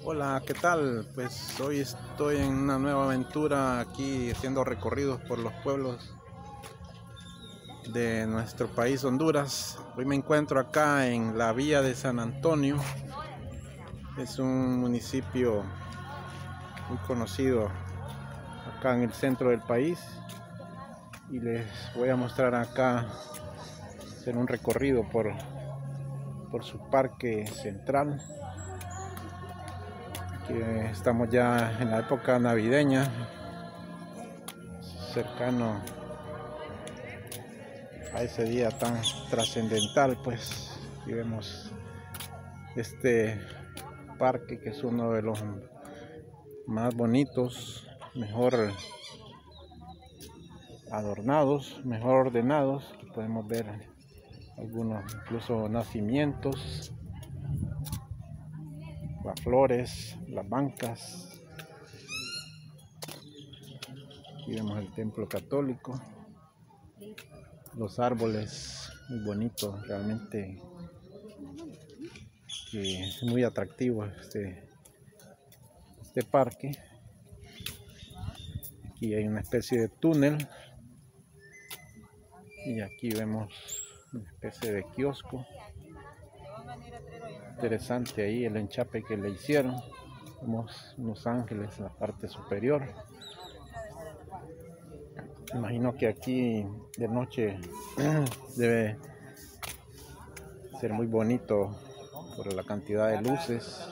Hola, ¿qué tal? Pues hoy estoy en una nueva aventura aquí haciendo recorridos por los pueblos de nuestro país Honduras. Hoy me encuentro acá en la Villa de San Antonio. Es un municipio muy conocido acá en el centro del país y les voy a mostrar acá hacer un recorrido por su parque central. Que estamos ya en la época navideña, cercano a ese día tan trascendental. Pues aquí vemos este parque, que es uno de los más bonitos, mejor adornados, mejor ordenados. Aquí podemos ver algunos incluso nacimientos, las flores, las bancas. Aquí vemos el templo católico, los árboles muy bonitos, realmente que es muy atractivo este parque. Aquí hay una especie de túnel y aquí vemos una especie de kiosco. Interesante ahí el enchape que le hicieron. Vemos unos ángeles en la parte superior. Imagino que aquí de noche debe ser muy bonito por la cantidad de luces.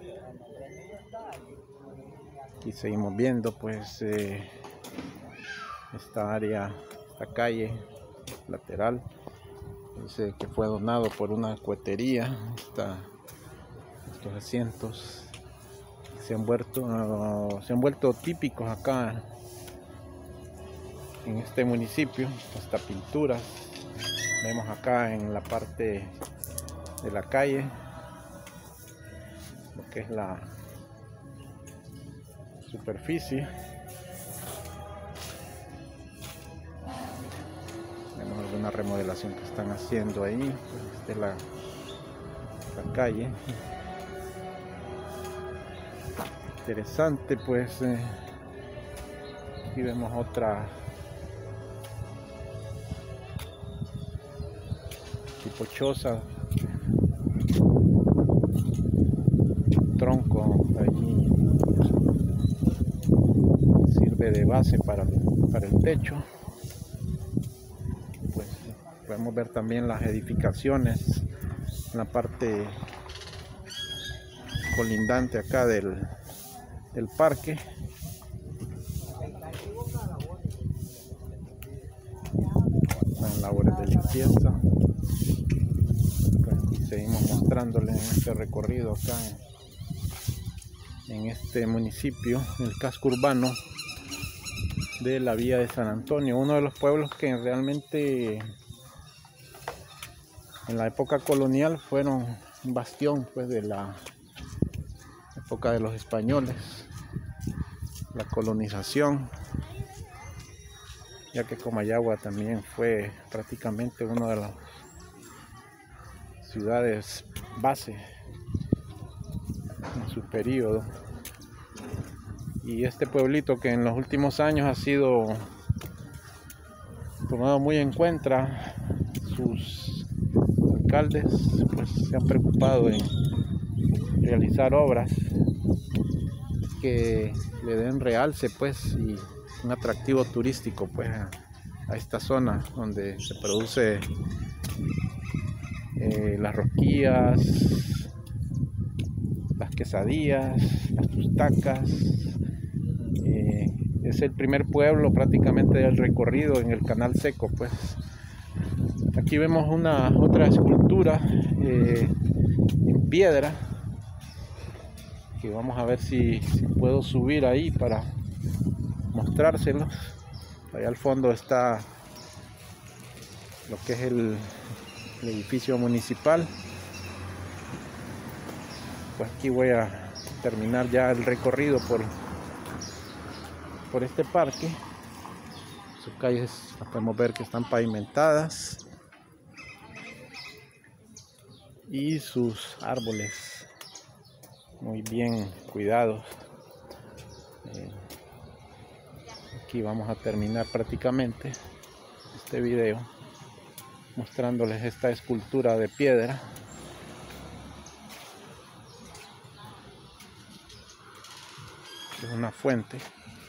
Aquí seguimos viendo pues esta área, esta calle lateral. Dice que fue donado por una cohetería. Estos asientos se han vuelto típicos acá en este municipio. Hasta pinturas vemos acá en la parte de la calle, lo que es la superficie. Vemos alguna remodelación que están haciendo ahí. Esta es la calle. Interesante pues. Aquí vemos otra tipo choza, tronco allí, sirve de base para el techo. Pues podemos ver también las edificaciones en la parte colindante acá del parque. Están labores de limpieza. Pues seguimos mostrándoles en este recorrido acá en este municipio, en el casco urbano de la Villa de San Antonio, uno de los pueblos que realmente en la época colonial fueron un bastión pues de la época de los españoles, la colonización, ya que Comayagua también fue prácticamente una de las ciudades base en su periodo. Y este pueblito, que en los últimos años ha sido tomado muy en cuenta, sus alcaldes pues se han preocupado en realizar obras que le den realce pues y un atractivo turístico pues a esta zona donde se produce las rosquillas, las quesadillas, las tustacas. Es el primer pueblo prácticamente del recorrido en el canal seco pues. Aquí vemos otra escultura en piedra, que vamos a ver si puedo subir ahí para mostrárselos. Allá al fondo está lo que es el edificio municipal. Pues aquí voy a terminar ya el recorrido por este parque. Sus calles podemos ver que están pavimentadas y sus árboles muy bien cuidados. Aquí vamos a terminar prácticamente este video mostrándoles esta escultura de piedra. Es una fuente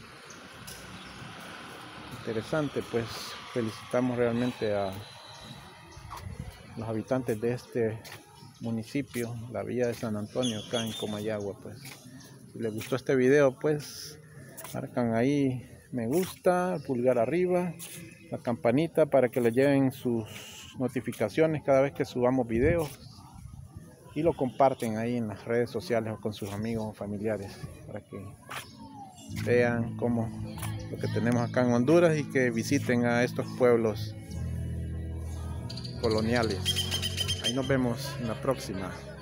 interesante, pues felicitamos realmente a los habitantes de este municipio, la villa de San Antonio, acá en Comayagua. Pues si les gustó este video, pues marcan ahí me gusta, pulgar arriba, la campanita para que les lleguen sus notificaciones cada vez que subamos videos, y lo comparten ahí en las redes sociales o con sus amigos o familiares para que vean cómo lo que tenemos acá en Honduras y que visiten a estos pueblos coloniales. Ahí nos vemos en la próxima.